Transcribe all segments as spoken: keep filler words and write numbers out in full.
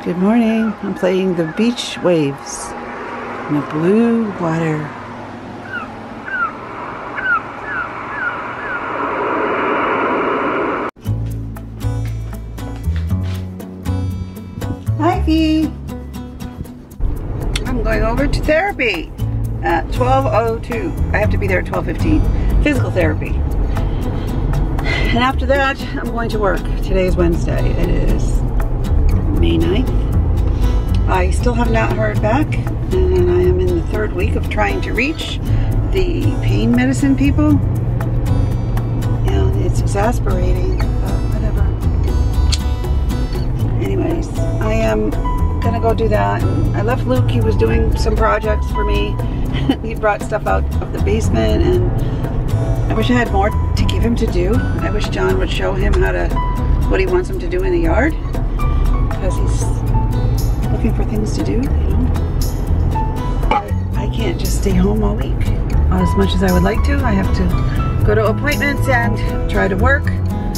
Good morning. I'm playing the beach waves in the blue water. Hi, Fee. I'm going over to therapy at twelve oh two. I have to be there at twelve fifteen. Physical therapy. And after that, I'm going to work. Today is Wednesday. It is May ninth. I still have not heard back, and I am in the third week of trying to reach the pain medicine people. And it's exasperating, but whatever. Anyways, I am gonna go do that. And I left Luke. He was doing some projects for me. He brought stuff out of the basement, and I wish I had more to give him to do. I wish John would show him how to, what he wants him to do in the yard, because he's looking for things to do, you know. But I can't just stay home all week as much as I would like to. I have to go to appointments and try to work.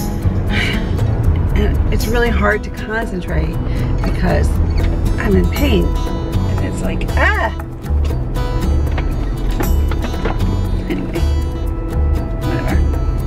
And it's really hard to concentrate because I'm in pain. And it's like, ah! Anyway, whatever.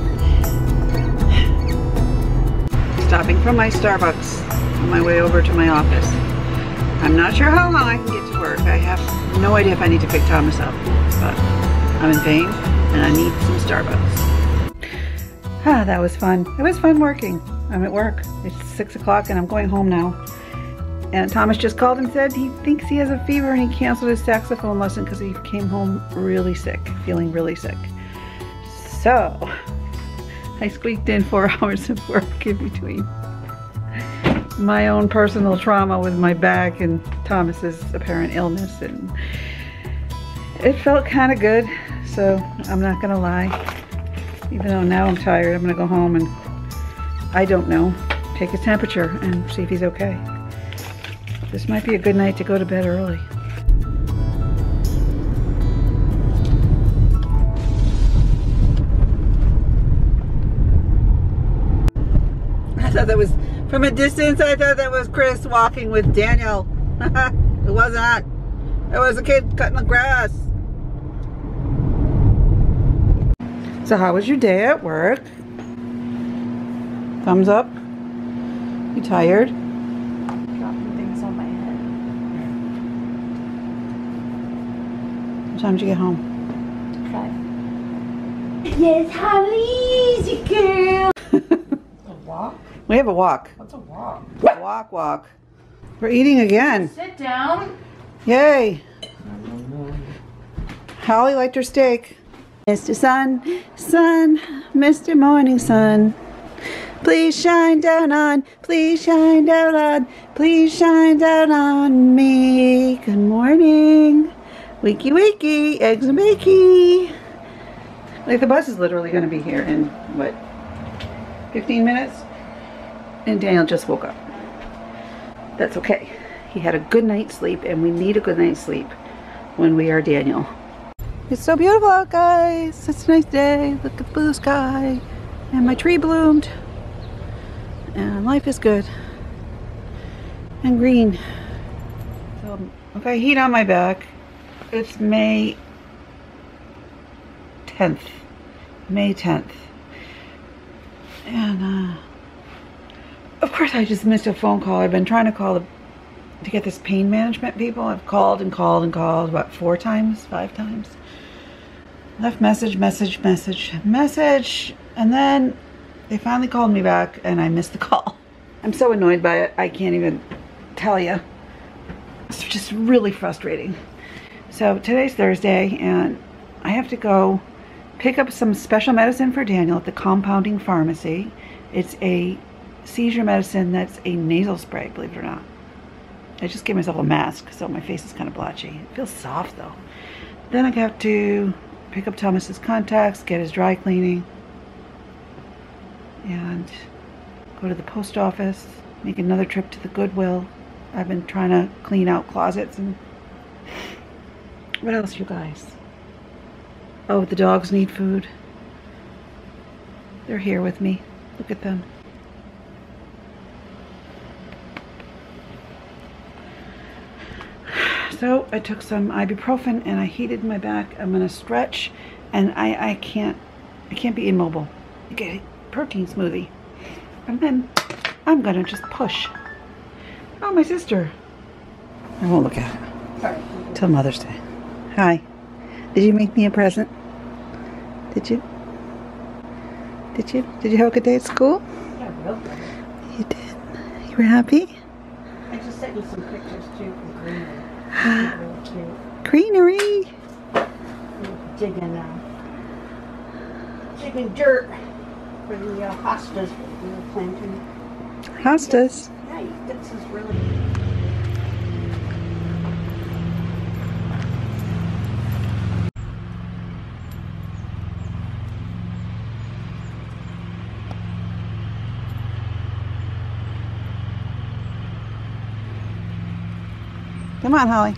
Stopping from my Starbucks on my way over to my office. I'm not sure how long I can get to work. I have no idea if I need to pick Thomas up, but I'm in pain and I need some Starbucks. Ah, that was fun. It was fun working. I'm at work. It's six o'clock and I'm going home now. And Thomas just called and said he thinks he has a fever and he canceled his saxophone lesson because he came home really sick, feeling really sick. So, I squeaked in four hours of work in between my own personal trauma with my back and Thomas's apparent illness, and it felt kind of good, so I'm not gonna lie. Even though now I'm tired, I'm gonna go home and, I don't know, take his temperature and see if he's okay. This might be a good night to go to bed early. I thought that was, from a distance, I thought that was Chris walking with Daniel. It wasn't. It was a kid cutting the grass. So how was your day at work? Thumbs up? You tired? Dropping things on my head. What time did you get home? Five. Yes, how easy, girl. A walk? We have a walk. What's a walk? Walk, walk. We're eating again. Sit down. Yay. Holly liked her steak. Mister Sun, Sun, Mister Morning Sun, please shine down on, please shine down on, please shine down on me. Good morning. Wakey, wakey, eggs and bakey. Like, the bus is literally going to be here in, what, fifteen minutes? And Daniel just woke up. That's okay. He had a good night's sleep, and we need a good night's sleep when we are Daniel. It's so beautiful out, guys. It's a nice day. Look at the blue sky. And my tree bloomed. And life is good. And green. So, okay, heat on my back. It's May tenth. May tenth. And, uh... of course, I just missed a phone call. I've been trying to call the, to get this pain management people. I've called and called and called, what, four times, five times? Left message, message, message, message, and then they finally called me back and I missed the call. I'm so annoyed by it, I can't even tell you. It's just really frustrating. So today's Thursday and I have to go pick up some special medicine for Daniel at the compounding pharmacy. It's a seizure medicine that's a nasal spray, believe it or not. I just gave myself a mask, so my face is kind of blotchy. It feels soft though. Then I have to pick up Thomas's contacts, get his dry cleaning, and go to the post office, make another trip to the Goodwill. I've been trying to clean out closets and what else, you guys? Oh, the dogs need food. They're here with me. Look at them. So I took some ibuprofen and I heated my back. I'm gonna stretch, and I I can't I can't be immobile. Get a protein smoothie, and then I'm gonna just push. Oh, my sister. I won't look at it. Sorry. Till Mother's Day. Hi. Did you make me a present? Did you? Did you? Did you have a good day at school? Yeah, real good. You did. You were happy? I just sent you some pictures too from Greenland. Really cute. Greenery. Digging, uh, digging dirt for the uh, hostas we were planting. Hostas. Yeah, you get this really. Come on, Holly.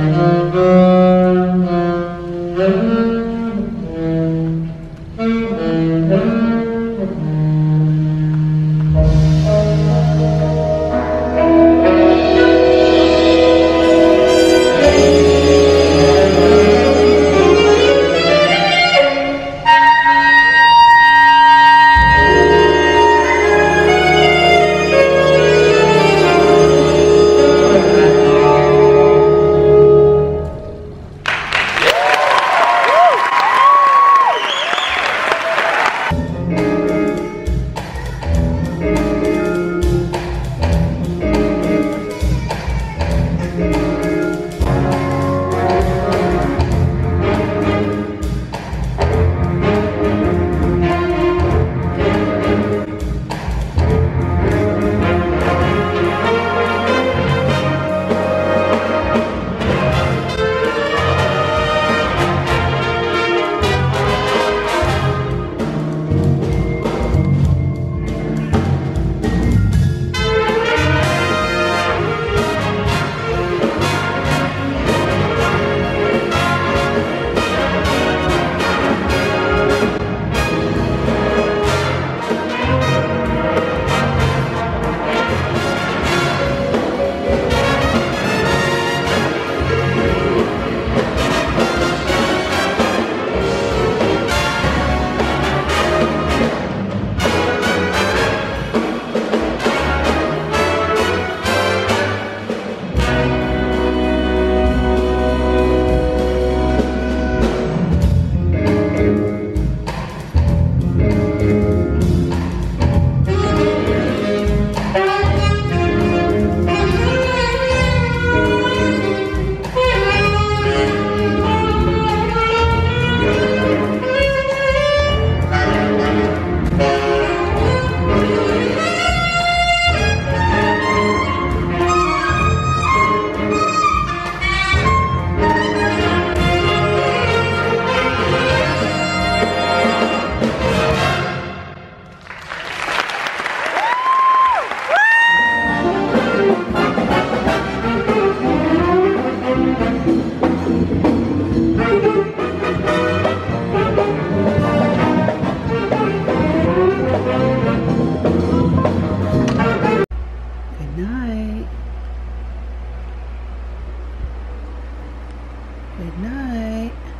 Good night.